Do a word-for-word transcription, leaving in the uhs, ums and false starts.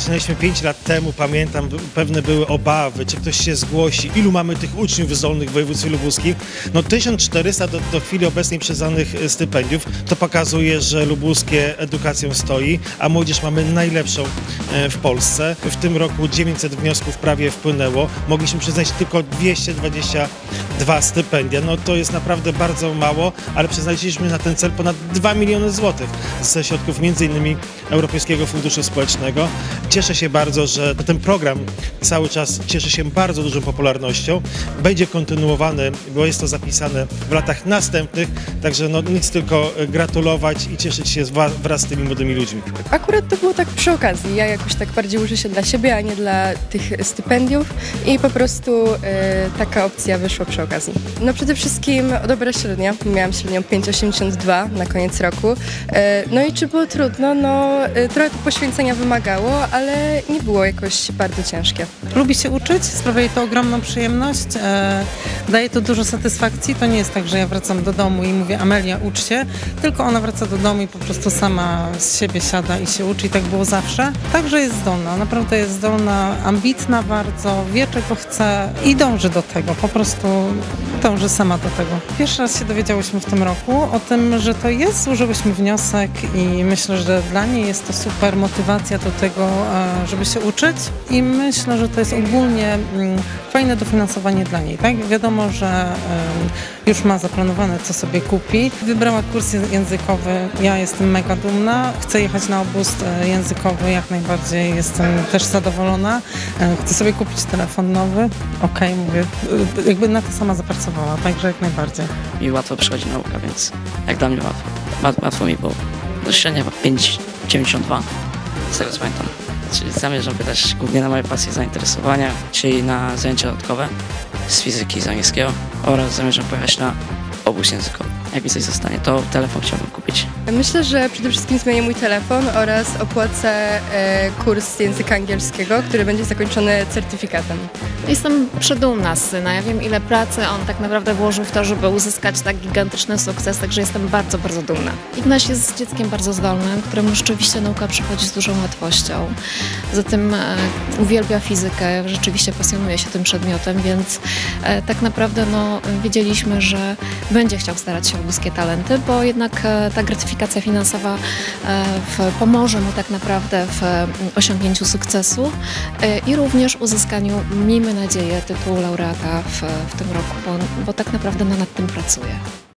zaczynaliśmy pięć lat temu, pamiętam, pewne były obawy, czy ktoś się zgłosi, ilu mamy tych uczniów zdolnych w województwie lubuskim. No tysiąc czterysta do, do chwili obecnej przyznanych stypendiów, to pokazuje, że lubuskie edukacją stoi, a młodzież mamy najlepszą w Polsce. W tym roku dziewięćset wniosków prawie wpłynęło, mogliśmy przyznać tylko dwieście dwadzieścia dwa stypendia. No to jest naprawdę bardzo mało, ale przeznaczyliśmy na ten cel ponad dwa miliony złotych ze środków między innymi Europejskiego Funduszu Społecznego. Cieszę się bardzo, że ten program cały czas cieszy się bardzo dużą popularnością. Będzie kontynuowany, bo jest to zapisane w latach następnych, także no nic tylko gratulować i cieszyć się wraz z tymi młodymi ludźmi. Akurat to było tak przy okazji. Ja jakoś tak bardziej uczę się dla siebie, a nie dla tych stypendiów i po prostu y, taka opcja wyszła przy okazji. No przede wszystkim dobra średnia. Miałam średnią pięć przecinek osiemdziesiąt dwa na koniec roku. Y, no i czy było trudno? No y, trochę to poświęcenia wymagało, ale nie było jakoś bardzo ciężkie. Lubi się uczyć, sprawia jej to ogromną przyjemność, e, daje to dużo satysfakcji. To nie jest tak, że ja wracam do domu i mówię: Amelia, ucz się, tylko ona wraca do domu i po prostu sama z siebie siada i się uczy i tak było zawsze. Także jest zdolna, naprawdę jest zdolna, ambitna bardzo, wie czego chce i dąży do tego, po prostu dąży sama do tego. Pierwszy raz się dowiedziałyśmy w tym roku o tym, że to jest, złożyłyśmy wniosek i myślę, że dla niej jest to super motywacja do tego, żeby się uczyć i myślę, że to jest ogólnie fajne dofinansowanie dla niej, tak? Wiadomo, że już ma zaplanowane, co sobie kupi. Wybrała kurs językowy, ja jestem mega dumna, chcę jechać na obóz językowy, jak najbardziej jestem też zadowolona. Chcę sobie kupić telefon nowy, okej, okay, mówię, jakby na to sama zapracowała, także jak najbardziej. Mi łatwo przychodzi nauka, więc jak dla mnie łatwo, łatwo mi było. No średnia pięć przecinek dziewięćdziesiąt dwa, z tego co pamiętam. Czyli zamierzam wydać głównie na moje pasje i zainteresowania, czyli na zajęcia dodatkowe z fizyki i z angielskiego oraz zamierzam pojechać na obóz językowy. Jak mi coś zostanie, to telefon chciałbym kupić. Myślę, że przede wszystkim zmienię mój telefon oraz opłacę e, kurs języka angielskiego, który będzie zakończony certyfikatem. Jestem przedumna z syna. Ja wiem, ile pracy on tak naprawdę włożył w to, żeby uzyskać tak gigantyczny sukces, także jestem bardzo, bardzo dumna. Ignaś jest dzieckiem bardzo zdolnym, któremu rzeczywiście nauka przychodzi z dużą łatwością. Zatem e, uwielbia fizykę, rzeczywiście pasjonuje się tym przedmiotem, więc e, tak naprawdę no, wiedzieliśmy, że będzie chciał starać się o lubuskie talenty, bo jednak e, ta gratyfikacja finansowa e, w, pomoże mu tak naprawdę w e, osiągnięciu sukcesu e, i również uzyskaniu, miejmy nadzieję, tytułu laureata w, w tym roku, bo, bo tak naprawdę no, nad tym pracuje.